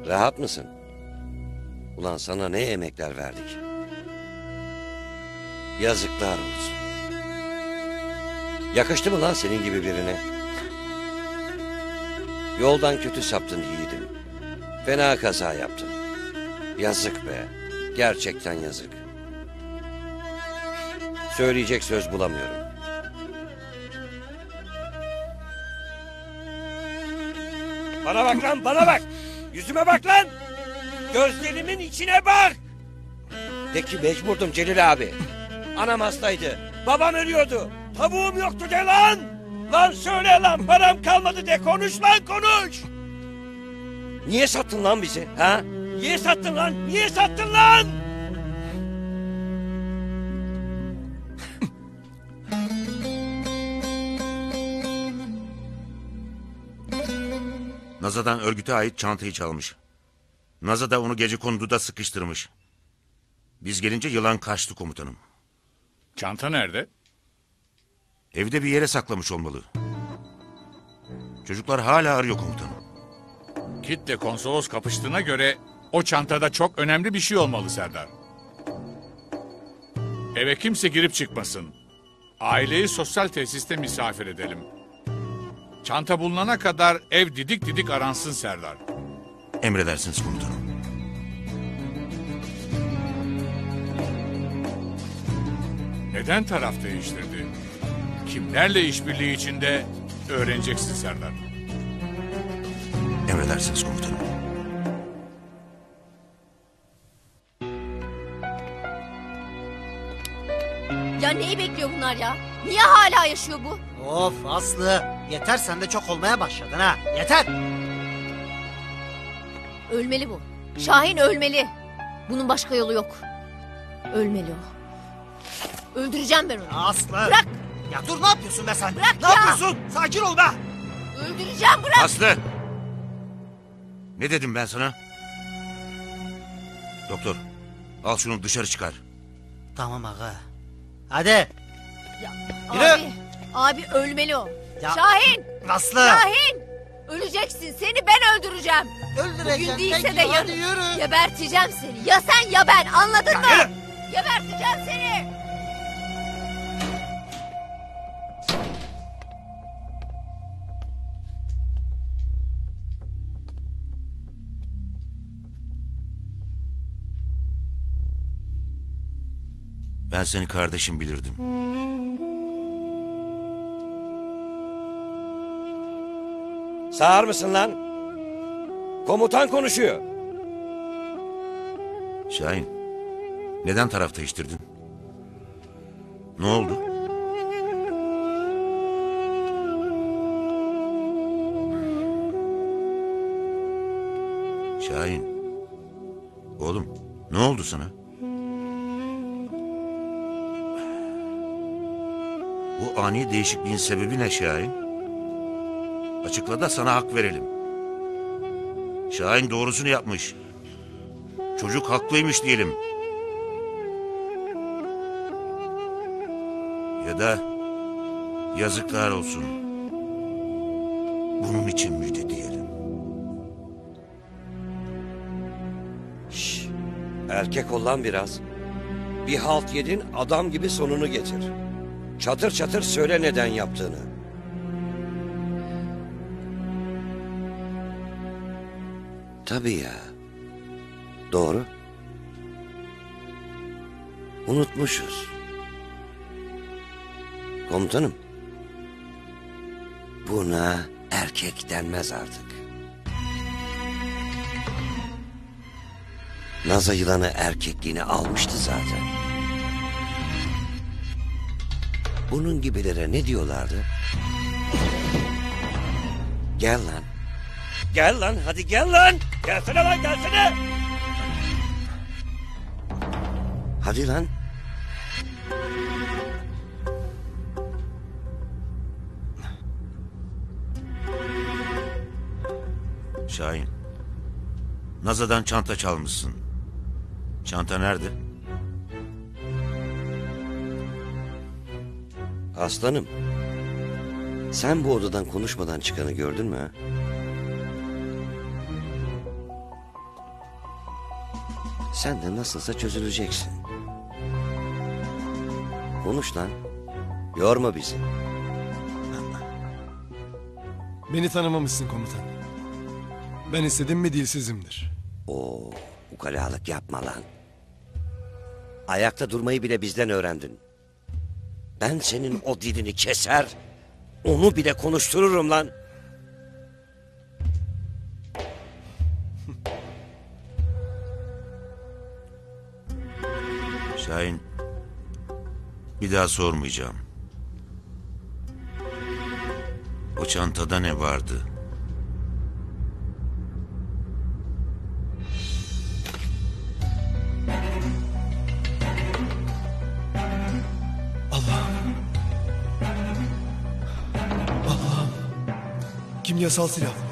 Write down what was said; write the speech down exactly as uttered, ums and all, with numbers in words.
Rahat mısın? Ulan sana ne emekler verdik. Yazıklar olsun. Yakıştı mı lan senin gibi birine? Yoldan kötü saptın yiğidim. Fena kaza yaptın. Yazık be. Gerçekten yazık. Söyleyecek söz bulamıyorum. Bana bak lan, bana bak. Yüzüme bak lan. Gözlerimin içine bak. De ki mecburdum Celil abi. Anam hastaydı. Babam ölüyordu. Tavuğum yoktu de lan. Lan söyle lan, param kalmadı de, konuş lan, konuş. Niye sattın lan bizi ha? Niye sattın lan? Niye sattın lan? Naza'dan örgüte ait çantayı çalmış. Naza da onu gecekonduda sıkıştırmış. Biz gelince yılan kaçtı komutanım. Çanta nerede? Evde bir yere saklamış olmalı. Çocuklar hala arıyor komutanım. Kitle konsolos kapıştığına göre o çantada çok önemli bir şey olmalı Serdar. Eve kimse girip çıkmasın. Aileyi sosyal tesiste misafir edelim. Çanta bulunana kadar ev didik didik aransın Serdar. Emredersiniz komutanım. Neden taraf değiştirdi? Kimlerle işbirliği içinde öğreneceksin Serdar. Emredersiniz komutanım. Ya neyi bekliyor bunlar ya? Niye hala yaşıyor bu? Of Aslı, yeter, sen de çok olmaya başladın ha, yeter. Ölmeli bu. Şahin ölmeli. Bunun başka yolu yok. Ölmeli o. Öldüreceğim ben onu. Aslı. Bırak. Ya dur, ne yapıyorsun be sen? Bırak ne ya. yapıyorsun? Sakin ol be. Öldüreceğim, bırak. Aslı! Ne dedim ben sana? Doktor, al şunu dışarı çıkar. Tamam aga. Hadi. Ya, Yürü. Abi, abi ölmeli o. Ya. Şahin. Aslı. Şahin. Öleceksin. Seni ben öldüreceğim. Öldüreceğim. Bugün değilse peki, de hadi yarın. yürü. Geberteceğim seni. Ya sen ya ben. Anladın Ya mı? yürü. Geberteceğim seni. Ben seni kardeşim bilirdim. Sağır mısın lan? Komutan konuşuyor. Şahin, neden taraf değiştirdin? Ne oldu? Şahin, oğlum ne oldu sana? Bu ani değişikliğin sebebi ne Şahin? Açıkla da sana hak verelim. Şahin doğrusunu yapmış. Çocuk haklıymış diyelim. Ya da yazıklar olsun. Bunun için müjde diyelim. Şş, erkek ol lan biraz. Bir halt yedin, adam gibi sonunu getir. Çatır çatır söyle neden yaptığını. Tabii ya. Doğru. Unutmuşuz. Komutanım. Buna erkek denmez artık. Naza yılanı erkekliğini almıştı zaten. Bunun gibilere ne diyorlardı? Gel lan. Gel lan, hadi gel lan. Gelsene lan, gelsene. Hadi lan. Şahin, Naza'dan çanta çalmışsın. Çanta nerede? Aslanım. Sen bu odadan konuşmadan çıkanı gördün mü ha? Sen de nasılsa çözüleceksin. Konuş lan. Yorma bizi. Beni tanımamışsın komutan. Ben istedim mi dilsizimdir. Oo, ukalalık yapma lan. Ayakta durmayı bile bizden öğrendin. Ben senin o dilini keser, onu bile konuştururum lan. Şahin, bir daha sormayacağım. O çantada ne vardı? Kimyasal silah.